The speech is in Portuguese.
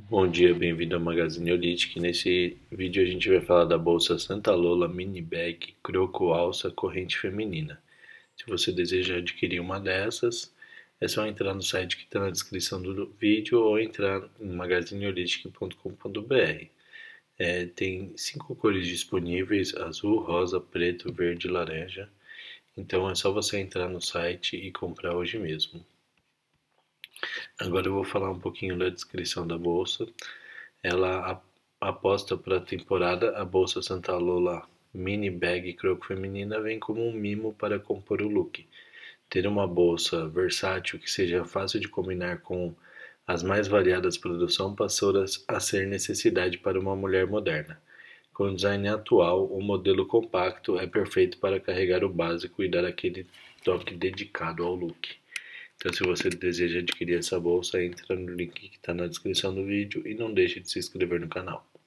Bom dia, bem-vindo ao Magazine Holistic. Nesse vídeo a gente vai falar da bolsa Santa Lola Mini Bag Croco Alça Corrente Feminina. Se você deseja adquirir uma dessas, é só entrar no site que está na descrição do vídeo ou entrar em magazineholistic.com.br. Tem 5 cores disponíveis: azul, rosa, preto, verde e laranja. Então é só você entrar no site e comprar hoje mesmo. Agora eu vou falar um pouquinho da descrição da bolsa. Ela aposta para a temporada. A bolsa Santa Lola Mini Bag Croco Feminina vem como um mimo para compor o look. Ter uma bolsa versátil que seja fácil de combinar com as mais variadas produções passou a ser necessidade para uma mulher moderna. Com o design atual, o modelo compacto é perfeito para carregar o básico e dar aquele toque dedicado ao look. Então, se você deseja adquirir essa bolsa, entra no link que está na descrição do vídeo e não deixe de se inscrever no canal.